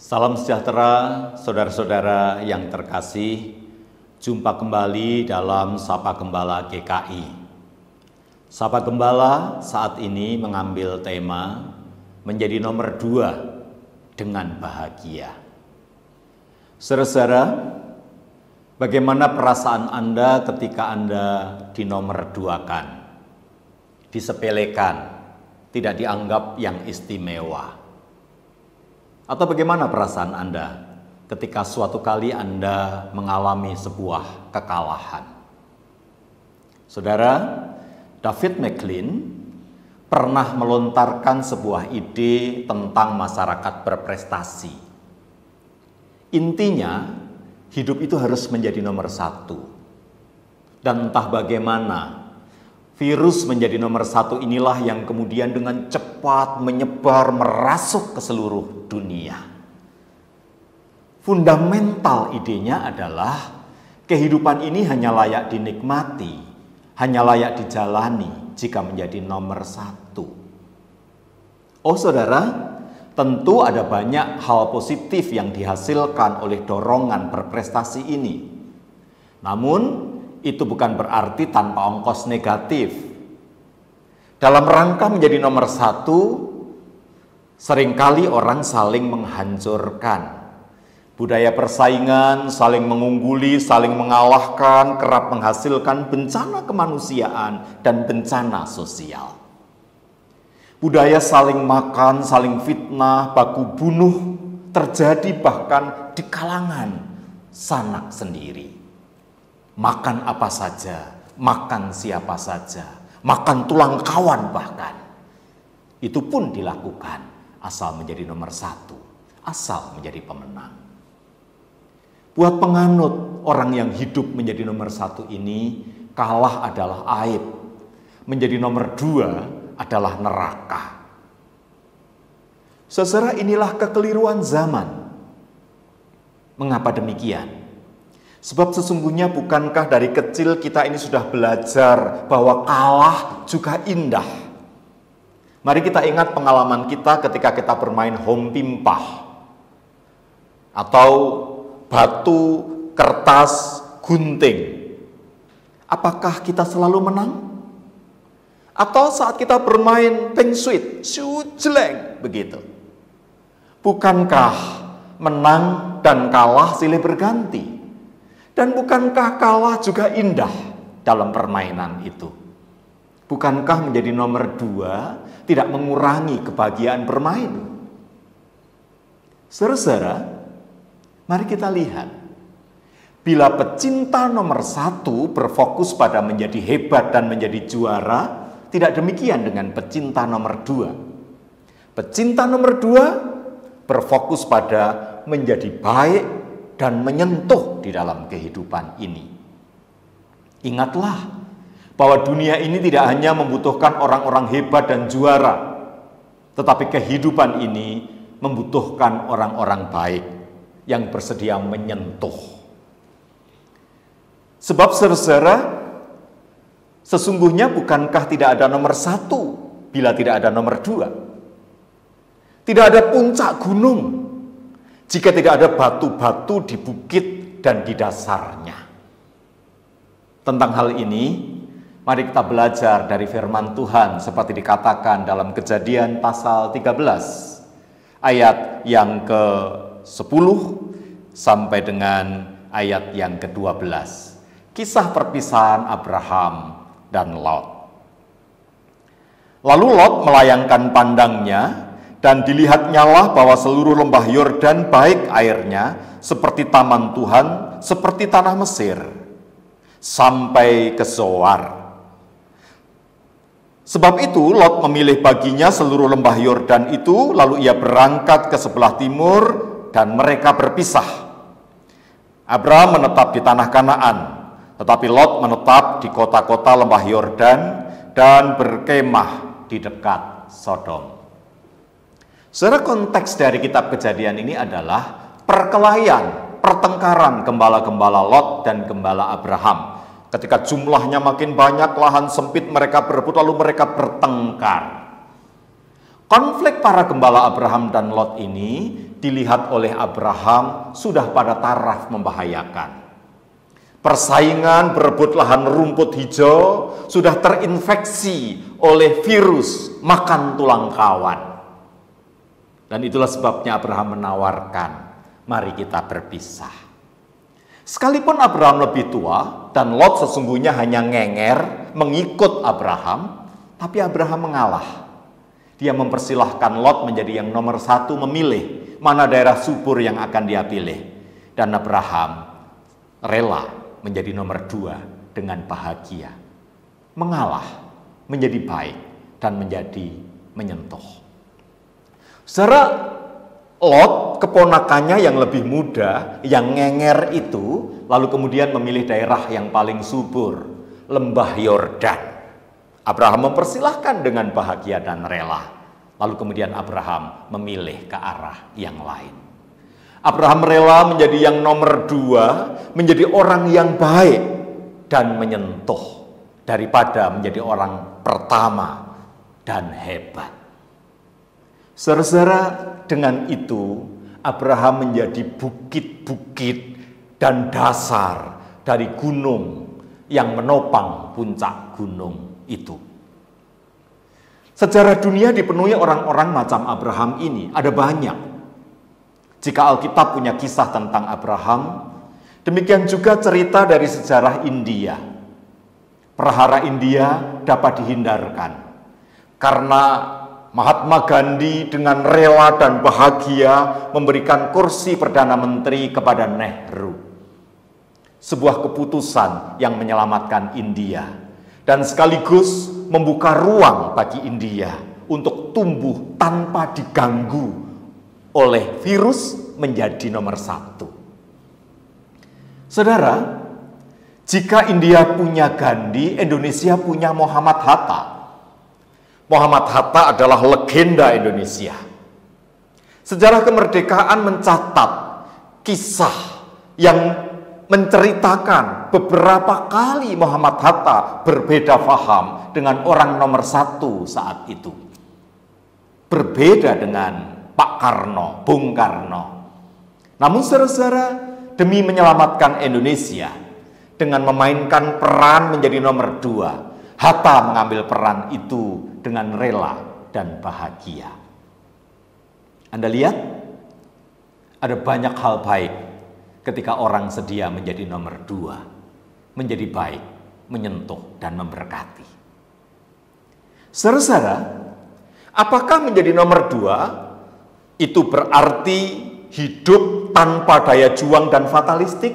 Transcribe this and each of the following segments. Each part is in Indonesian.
Salam sejahtera, saudara-saudara yang terkasih. Jumpa kembali dalam Sapa Gembala GKI. Sapa Gembala saat ini mengambil tema menjadi nomor 2 dengan bahagia. Saudara-saudara, bagaimana perasaan Anda ketika Anda dinomor 2-kan, disepelekan, tidak dianggap yang istimewa? Atau bagaimana perasaan Anda ketika suatu kali Anda mengalami sebuah kekalahan? Saudara, David McLean pernah melontarkan sebuah ide tentang masyarakat berprestasi. Intinya, hidup itu harus menjadi nomor 1. Dan entah bagaimana, virus menjadi nomor 1 inilah yang kemudian dengan cepat menyebar, merasuk ke seluruh dunia. Fundamental idenya adalah kehidupan ini hanya layak dinikmati, hanya layak dijalani jika menjadi nomor 1. Oh saudara, tentu ada banyak hal positif yang dihasilkan oleh dorongan berprestasi ini. Namun, itu bukan berarti tanpa ongkos negatif. Dalam rangka menjadi nomor 1, seringkali orang saling menghancurkan. Budaya persaingan, saling mengungguli, saling mengalahkan, kerap menghasilkan bencana kemanusiaan dan bencana sosial. Budaya saling makan, saling fitnah, baku bunuh terjadi bahkan di kalangan sanak sendiri. Makan apa saja, makan siapa saja, makan tulang kawan bahkan. Itu pun dilakukan asal menjadi nomor 1, asal menjadi pemenang. Buat penganut orang yang hidup menjadi nomor 1 ini, kalah adalah aib. Menjadi nomor 2 adalah neraka. Saudara, inilah kekeliruan zaman. Mengapa demikian? Sebab sesungguhnya bukankah dari kecil kita ini sudah belajar bahwa kalah juga indah? Mari kita ingat pengalaman kita ketika kita bermain home pimpah atau batu, kertas, gunting. Apakah kita selalu menang? Atau saat kita bermain peng suit, jeleng begitu? Bukankah menang dan kalah silih berganti? Dan bukankah kalah juga indah dalam permainan itu? Bukankah menjadi nomor 2 tidak mengurangi kebahagiaan bermain? Saudara-saudara, mari kita lihat. Bila pecinta nomor 1 berfokus pada menjadi hebat dan menjadi juara, tidak demikian dengan pecinta nomor 2. Pecinta nomor 2 berfokus pada menjadi baik dan menyentuh di dalam kehidupan ini. Ingatlah bahwa dunia ini tidak hanya membutuhkan orang-orang hebat dan juara, tetapi kehidupan ini membutuhkan orang-orang baik yang bersedia menyentuh. Sebab saudara, sesungguhnya bukankah tidak ada nomor 1 bila tidak ada nomor 2? Tidak ada puncak gunung jika tidak ada batu-batu di bukit dan di dasarnya. Tentang hal ini, mari kita belajar dari firman Tuhan seperti dikatakan dalam Kejadian pasal 13, ayat yang ke-10 sampai dengan ayat yang ke-12. Kisah perpisahan Abraham dan Lot. Lalu Lot melayangkan pandangnya, dan dilihatnyalah bahwa seluruh lembah Yordan baik airnya, seperti taman Tuhan, seperti tanah Mesir, sampai ke Zoar. Sebab itu Lot memilih baginya seluruh lembah Yordan itu, lalu ia berangkat ke sebelah timur, dan mereka berpisah. Abraham menetap di tanah Kanaan, tetapi Lot menetap di kota-kota lembah Yordan, dan berkemah di dekat Sodom. Saudara, konteks dari kitab Kejadian ini adalah perkelahian, pertengkaran gembala-gembala Lot dan gembala Abraham. Ketika jumlahnya makin banyak, lahan sempit, mereka berebut, lalu mereka bertengkar. Konflik para gembala Abraham dan Lot ini dilihat oleh Abraham sudah pada taraf membahayakan. Persaingan berebut lahan rumput hijau sudah terinfeksi oleh virus makan tulang kawan. Dan itulah sebabnya Abraham menawarkan, mari kita berpisah. Sekalipun Abraham lebih tua dan Lot sesungguhnya hanya ngenger mengikut Abraham, tapi Abraham mengalah. Dia mempersilahkan Lot menjadi yang nomor satu memilih mana daerah subur yang akan dia pilih. Dan Abraham rela menjadi nomor dua dengan bahagia. Mengalah, menjadi baik, dan menjadi menyentuh. Saudara, Lot, keponakannya yang lebih muda, yang ngenger itu, lalu kemudian memilih daerah yang paling subur, lembah Yordan. Abraham mempersilahkan dengan bahagia dan rela. Lalu kemudian Abraham memilih ke arah yang lain. Abraham rela menjadi yang nomor dua, menjadi orang yang baik dan menyentuh, daripada menjadi orang pertama dan hebat. Saudara-saudara, dengan itu Abraham menjadi bukit-bukit dan dasar dari gunung yang menopang puncak gunung itu. Sejarah dunia dipenuhi orang-orang macam Abraham ini, ada banyak. Jika Alkitab punya kisah tentang Abraham, demikian juga cerita dari sejarah India. Perahara India dapat dihindarkan karena Mahatma Gandhi dengan rela dan bahagia memberikan kursi Perdana Menteri kepada Nehru. Sebuah keputusan yang menyelamatkan India dan sekaligus membuka ruang bagi India untuk tumbuh tanpa diganggu oleh virus menjadi nomor satu. Saudara, jika India punya Gandhi, Indonesia punya Muhammad Hatta. Muhammad Hatta adalah legenda Indonesia. Sejarah kemerdekaan mencatat kisah yang menceritakan beberapa kali Muhammad Hatta berbeda faham dengan orang nomor satu saat itu. Berbeda dengan Pak Karno, Bung Karno. Namun saudara-saudara, demi menyelamatkan Indonesia, dengan memainkan peran menjadi nomor dua, Hatta mengambil peran itu dengan rela dan bahagia. Anda lihat, ada banyak hal baik ketika orang sedia menjadi nomor dua, menjadi baik, menyentuh, dan memberkati. Saudara-saudara, apakah menjadi nomor dua itu berarti hidup tanpa daya juang dan fatalistik?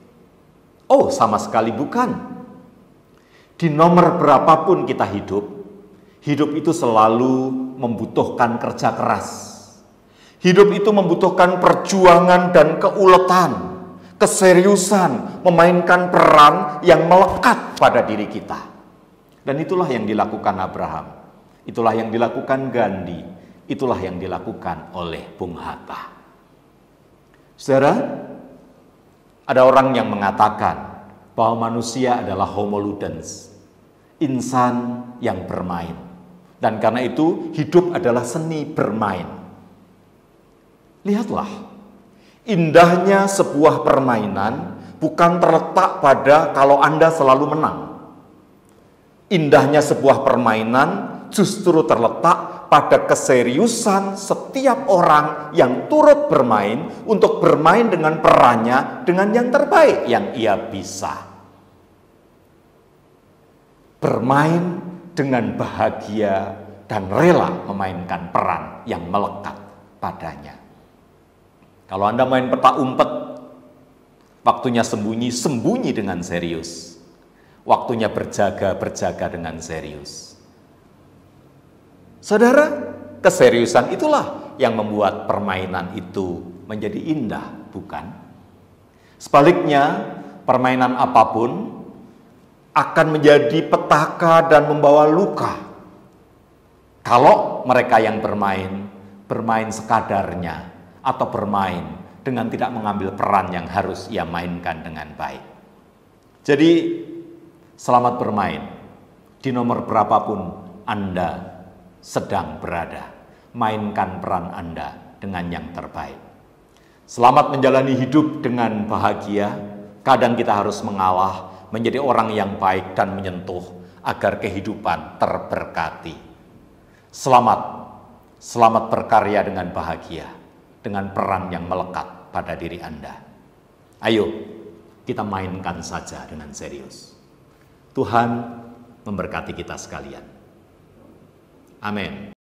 Oh, sama sekali bukan. Di nomor berapapun kita hidup, hidup itu selalu membutuhkan kerja keras. Hidup itu membutuhkan perjuangan dan keuletan, keseriusan, memainkan peran yang melekat pada diri kita. Dan itulah yang dilakukan Abraham. Itulah yang dilakukan Gandhi. Itulah yang dilakukan oleh Bung Hatta. Saudara, ada orang yang mengatakan bahwa manusia adalah homo ludens, insan yang bermain. Dan karena itu hidup adalah seni bermain. Lihatlah, indahnya sebuah permainan bukan terletak pada kalau Anda selalu menang. Indahnya sebuah permainan justru terletak pada keseriusan setiap orang yang turut bermain untuk bermain dengan perannya dengan yang terbaik yang ia bisa. Bermain dengan bahagia dan rela memainkan peran yang melekat padanya. Kalau Anda main petak umpet, waktunya sembunyi dengan serius. Waktunya berjaga dengan serius. Saudara, keseriusan itulah yang membuat permainan itu menjadi indah, bukan? Sebaliknya, permainan apapun akan menjadi petaka dan membawa luka kalau mereka yang bermain sekadarnya atau bermain dengan tidak mengambil peran yang harus ia mainkan dengan baik. Jadi, selamat bermain di nomor berapapun Anda sedang berada. Mainkan peran Anda dengan yang terbaik. Selamat menjalani hidup dengan bahagia. Kadang kita harus mengalah, menjadi orang yang baik dan menyentuh agar kehidupan terberkati. Selamat berkarya dengan bahagia, dengan peran yang melekat pada diri Anda. Ayo, kita mainkan saja dengan serius. Tuhan memberkati kita sekalian. Amin.